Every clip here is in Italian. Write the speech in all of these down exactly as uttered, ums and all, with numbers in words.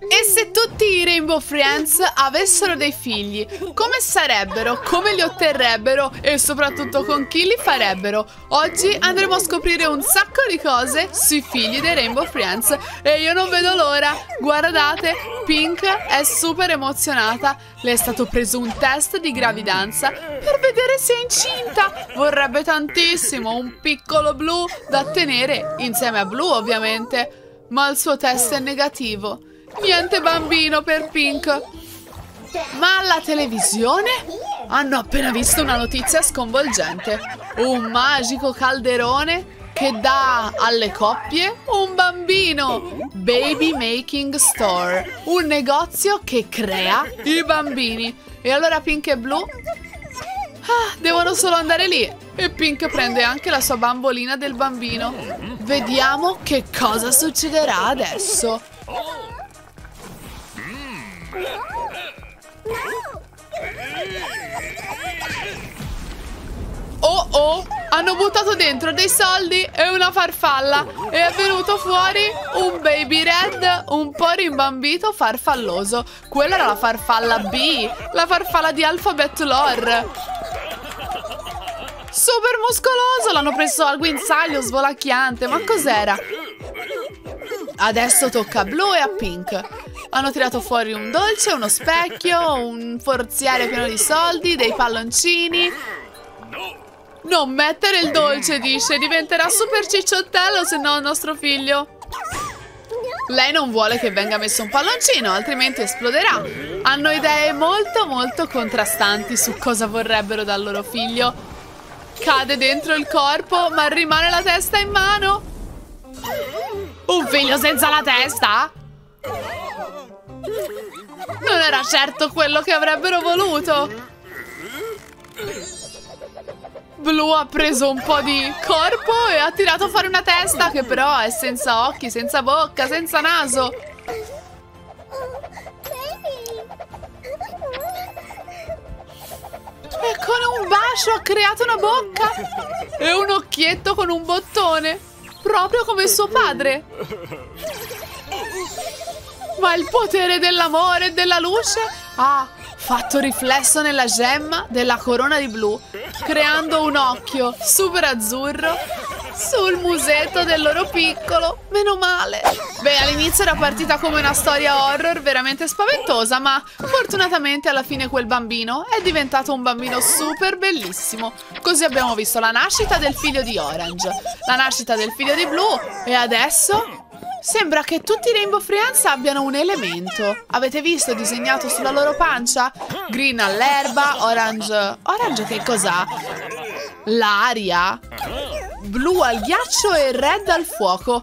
E se tutti i Rainbow Friends avessero dei figli, come sarebbero, come li otterrebbero e soprattutto con chi li farebbero? Oggi andremo a scoprire un sacco di cose sui figli dei Rainbow Friends e io non vedo l'ora. Guardate, Pink è super emozionata. Le è stato preso un test di gravidanza per vedere se è incinta. Vorrebbe tantissimo un piccolo Blue da tenere insieme a Blue, ovviamente, ma il suo test è negativo. Niente bambino per Pink. Ma alla televisione hanno appena visto una notizia sconvolgente. Un magico calderone che dà alle coppie un bambino. Baby Making Store, un negozio che crea i bambini. E allora Pink e Blue ah, devono solo andare lì. E Pink prende anche la sua bambolina del bambino. Vediamo che cosa succederà adesso. Oh oh, hanno buttato dentro dei soldi e una farfalla e è venuto fuori un baby red un po' rimbambito farfalloso. Quella era la farfalla B, la farfalla di Alphabet Lore. Super muscoloso, l'hanno preso al guinzaglio svolacchiante, ma cos'era? Adesso tocca a Blue e a Pink. Hanno tirato fuori un dolce, uno specchio, un forziere pieno di soldi, dei palloncini. Non mettere il dolce, dice, diventerà super cicciottello se no il nostro figlio. Lei non vuole che venga messo un palloncino, altrimenti esploderà. Hanno idee molto molto contrastanti su cosa vorrebbero dal loro figlio. Cade dentro il corpo, ma rimane la testa in mano. Un figlio senza la testa? Non era certo quello che avrebbero voluto. Blue ha preso un po' di corpo e ha tirato fuori una testa che però è senza occhi, senza bocca, senza naso. E con un bacio ha creato una bocca e un occhietto con un bottone, proprio come suo padre. Ma il potere dell'amore e della luce ha fatto riflesso nella gemma della corona di Blue, creando un occhio super azzurro sul musetto del loro piccolo. Meno male. Beh, all'inizio era partita come una storia horror veramente spaventosa, ma fortunatamente alla fine quel bambino è diventato un bambino super bellissimo. Così abbiamo visto la nascita del figlio di Orange, la nascita del figlio di Blue e adesso sembra che tutti i Rainbow Friends abbiano un elemento. Avete visto disegnato sulla loro pancia? Green all'erba, orange... Orange che cos'ha? L'aria. Blu al ghiaccio e red al fuoco.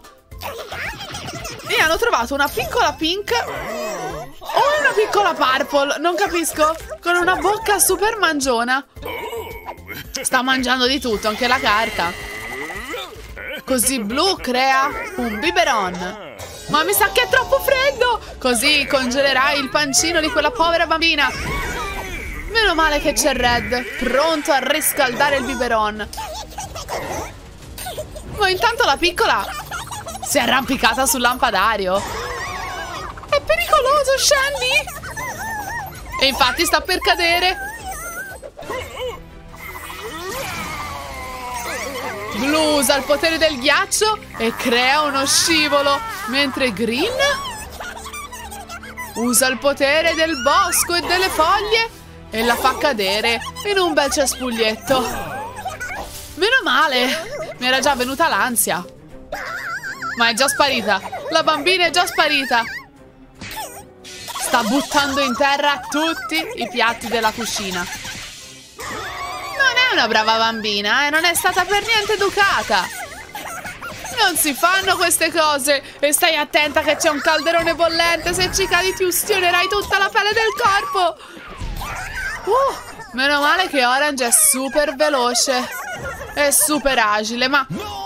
E hanno trovato una piccola pink o una piccola purple, non capisco, con una bocca super mangiona. Sta mangiando di tutto, anche la carta. Così Blue crea un biberon. Ma mi sa che è troppo freddo. Così congelerai il pancino di quella povera bambina. Meno male che c'è Red, pronto a riscaldare il biberon. Ma intanto la piccola si è arrampicata sul lampadario. È pericoloso, scendi! E infatti sta per cadere. Blue usa il potere del ghiaccio e crea uno scivolo, mentre Green usa il potere del bosco e delle foglie e la fa cadere in un bel cespuglietto. Meno male, mi era già venuta l'ansia. Ma è già sparita, la bambina è già sparita. Sta buttando in terra tutti i piatti della cucina. Una brava bambina, eh? Non è stata per niente educata. Non si fanno queste cose. E stai attenta che c'è un calderone bollente. Se ci cadi ti ustionerai tutta la pelle del corpo. uh, Meno male che Orange è super veloce. È super agile, ma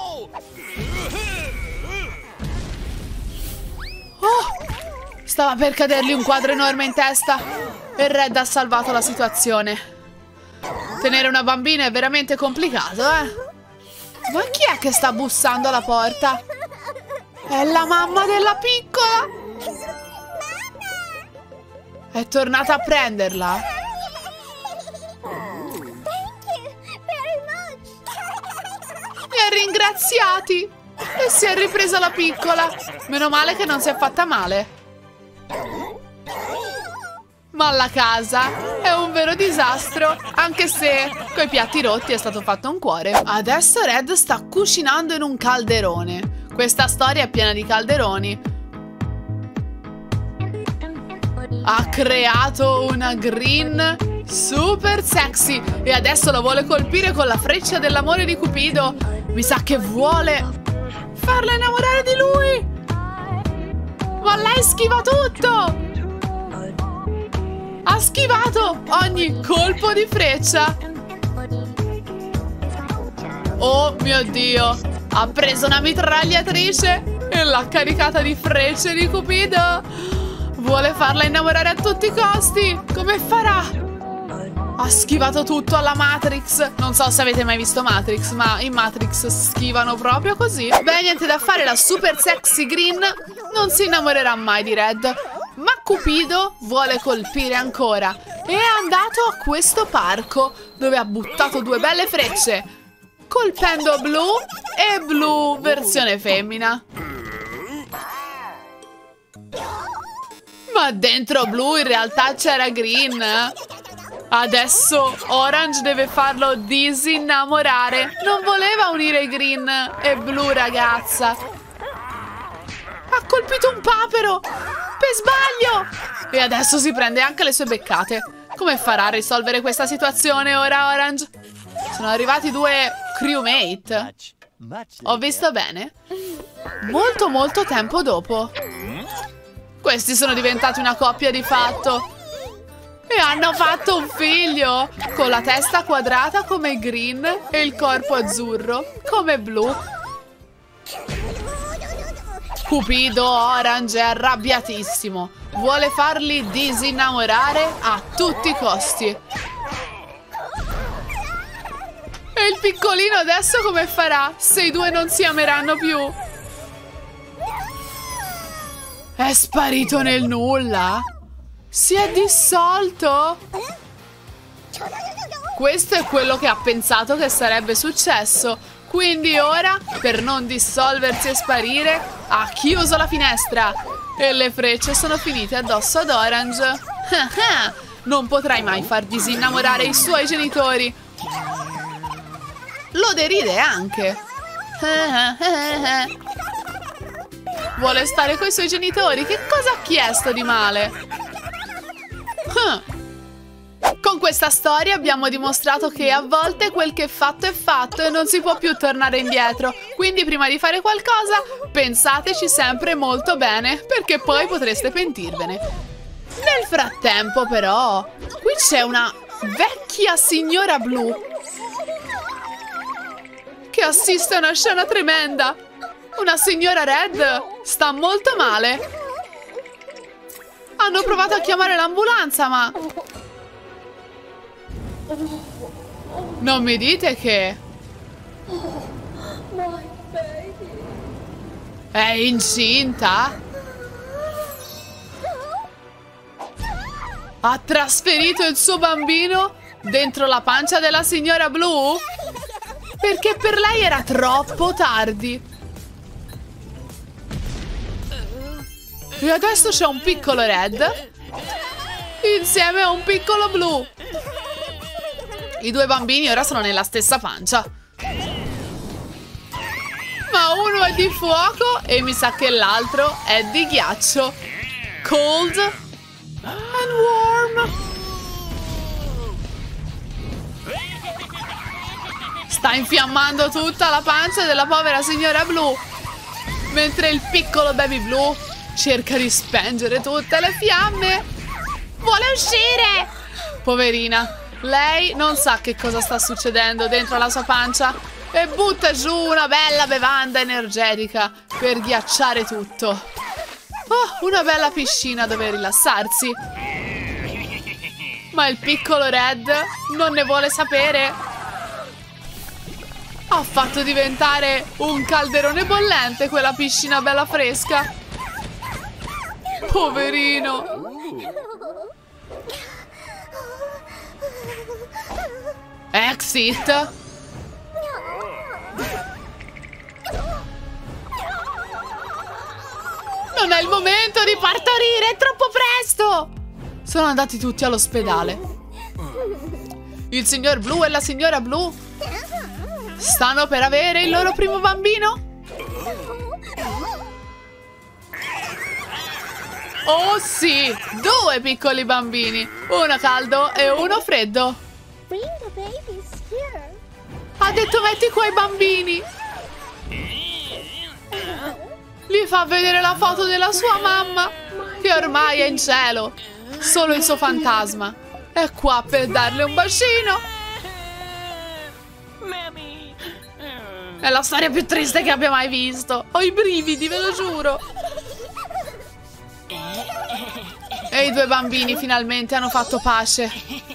oh, stava per cadergli un quadro enorme in testa. E Red ha salvato la situazione. Tenere una bambina è veramente complicato, eh? Ma chi è che sta bussando alla porta? È la mamma della piccola! È tornata a prenderla? Mi ha ringraziati! E si è ripresa la piccola. Meno male che non si è fatta male. Ma la casa è un vero disastro, anche se coi piatti rotti è stato fatto un cuore. Adesso Red sta cucinando in un calderone. Questa storia è piena di calderoni. Ha creato una green super sexy e adesso la vuole colpire con la freccia dell'amore di Cupido. Mi sa che vuole farla innamorare di lui. Ma lei schiva tutto. Ha schivato ogni colpo di freccia. Oh mio Dio. Ha preso una mitragliatrice e l'ha caricata di frecce di Cupido. Vuole farla innamorare a tutti i costi. Come farà? Ha schivato tutto alla Matrix. Non so se avete mai visto Matrix, ma in Matrix schivano proprio così. Beh, niente da fare, la super sexy green non si innamorerà mai di Red. Ma Cupido vuole colpire ancora e è andato a questo parco dove ha buttato due belle frecce, colpendo Blu e Blu versione femmina. Ma dentro Blu in realtà c'era Green. Adesso Orange deve farlo disinnamorare. Non voleva unire Green e Blu, ragazza. Ha colpito un papero per sbaglio e adesso si prende anche le sue beccate. Come farà a risolvere questa situazione ora Orange? Sono arrivati due crewmate. Ho visto bene? Molto molto tempo dopo. Questi sono diventati una coppia di fatto. E hanno fatto un figlio con la testa quadrata come Green e il corpo azzurro come Blu. Cupido Orange è arrabbiatissimo. Vuole farli disinnamorare a tutti i costi. E il piccolino adesso come farà se i due non si ameranno più? È sparito nel nulla? Si è dissolto? Questo è quello che ha pensato che sarebbe successo. Quindi ora, per non dissolversi e sparire, ha chiuso la finestra. E le frecce sono finite addosso ad Orange. Non potrai mai far disinnamorare i suoi genitori. Lo deride anche. Vuole stare coi suoi genitori. Che cosa ha chiesto di male? Con questa storia abbiamo dimostrato che a volte quel che è fatto è fatto e non si può più tornare indietro. Quindi prima di fare qualcosa, pensateci sempre molto bene, perché poi potreste pentirvene. Nel frattempo però, qui c'è una vecchia signora Blu che assiste a una scena tremenda. Una signora Red sta molto male. Hanno provato a chiamare l'ambulanza, ma... non mi dite che... è incinta? Ha trasferito il suo bambino dentro la pancia della signora Blu? Perché per lei era troppo tardi. E adesso c'è un piccolo Red insieme a un piccolo Blu. I due bambini ora sono nella stessa pancia. Ma uno è di fuoco e mi sa che l'altro è di ghiaccio. Cold and warm. Sta infiammando tutta la pancia della povera signora Blu, mentre il piccolo baby Blu cerca di spengere tutte le fiamme. Vuole uscire! Poverina, lei non sa che cosa sta succedendo dentro la sua pancia e butta giù una bella bevanda energetica per ghiacciare tutto. Oh, una bella piscina dove rilassarsi. Ma il piccolo Red non ne vuole sapere. Ha fatto diventare un calderone bollente quella piscina bella fresca. Poverino. Exit. Non è il momento di partorire, è troppo presto. Sono andati tutti all'ospedale. Il signor Blu e la signora Blu stanno per avere il loro primo bambino. Oh sì, due piccoli bambini, uno caldo e uno freddo. Ha detto metti qua i bambini. Gli fa vedere la foto della sua mamma, che ormai è in cielo. Solo il suo fantasma è qua per darle un bacino. È la storia più triste che abbia mai visto. Ho i brividi, ve lo giuro. E i due bambini finalmente hanno fatto pace.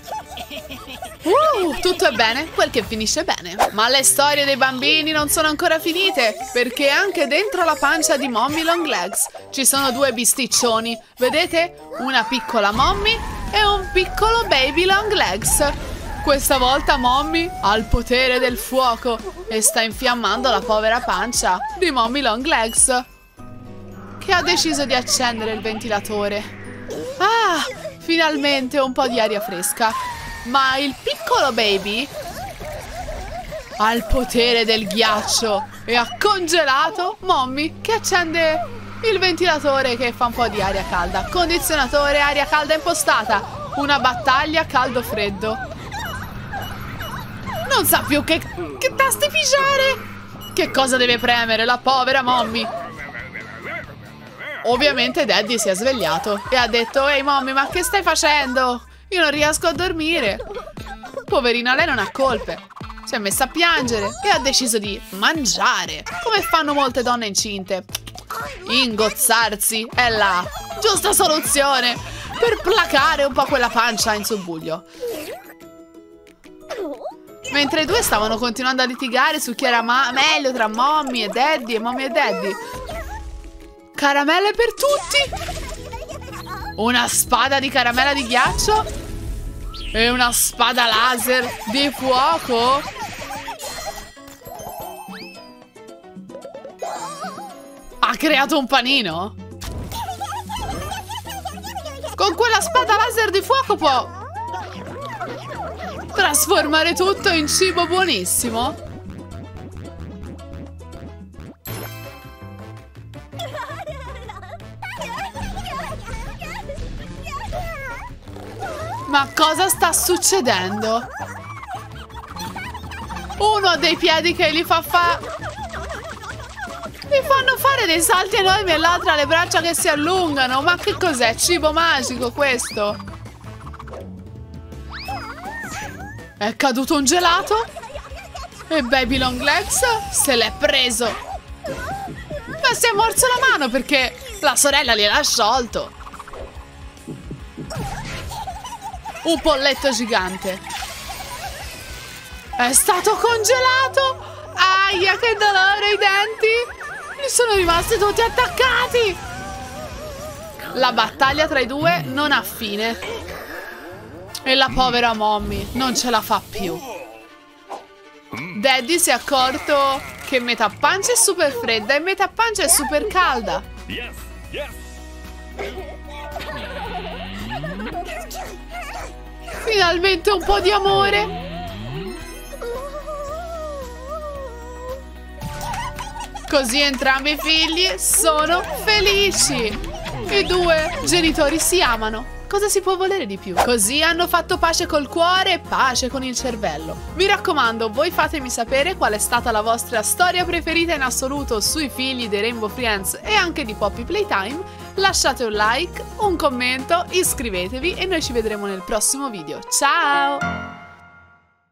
Uh, tutto è bene, quel che finisce bene. Ma le storie dei bambini non sono ancora finite, perché anche dentro la pancia di Mommy Longlegs ci sono due bisticcioni. Vedete? Una piccola Mommy e un piccolo Baby Longlegs. Questa volta Mommy ha il potere del fuoco e sta infiammando la povera pancia di Mommy Longlegs, che ha deciso di accendere il ventilatore. Ah, finalmente un po' di aria fresca. Ma il piccolo Baby ha il potere del ghiaccio e ha congelato Mommy, che accende il ventilatore che fa un po' di aria calda. Condizionatore, aria calda impostata. Una battaglia caldo-freddo. Non sa più che, che tasti pigiare. Che cosa deve premere la povera Mommy? Ovviamente Daddy si è svegliato e ha detto: ehi Mommy, ma che stai facendo? Io non riesco a dormire. Poverina, lei non ha colpe. Si è messa a piangere e ha deciso di mangiare, come fanno molte donne incinte. Ingozzarsi è la giusta soluzione per placare un po' quella pancia in subbuglio. Mentre i due stavano continuando a litigare su chi era meglio tra Mommy e Daddy e Mommy e Daddy. Caramelle per tutti. Una spada di caramella di ghiaccio e una spada laser di fuoco. Ha creato un panino. Con quella spada laser di fuoco può trasformare tutto in cibo buonissimo. Ma cosa sta succedendo? Uno ha dei piedi che li fa fa... Li fanno fare dei salti enormi e l'altro ha le braccia che si allungano. Ma che cos'è? Cibo magico questo? È caduto un gelato? E Baby Longlegs se l'è preso. Ma si è morso la mano perché la sorella gliel'ha sciolto. Un polletto gigante. È stato congelato. Aia, che dolore, i denti gli sono rimasti tutti attaccati. La battaglia tra i due non ha fine e la povera Mommy non ce la fa più. Daddy si è accorto che metà pancia è super fredda e metà pancia è super calda. Finalmente un po' di amore. Così entrambi i figli sono felici. I due genitori si amano. Cosa si può volere di più? Così hanno fatto pace col cuore e pace con il cervello. Mi raccomando, voi fatemi sapere qual è stata la vostra storia preferita in assoluto sui figli dei Rainbow Friends e anche di Poppy Playtime. Lasciate un like, un commento, iscrivetevi e noi ci vedremo nel prossimo video. Ciao!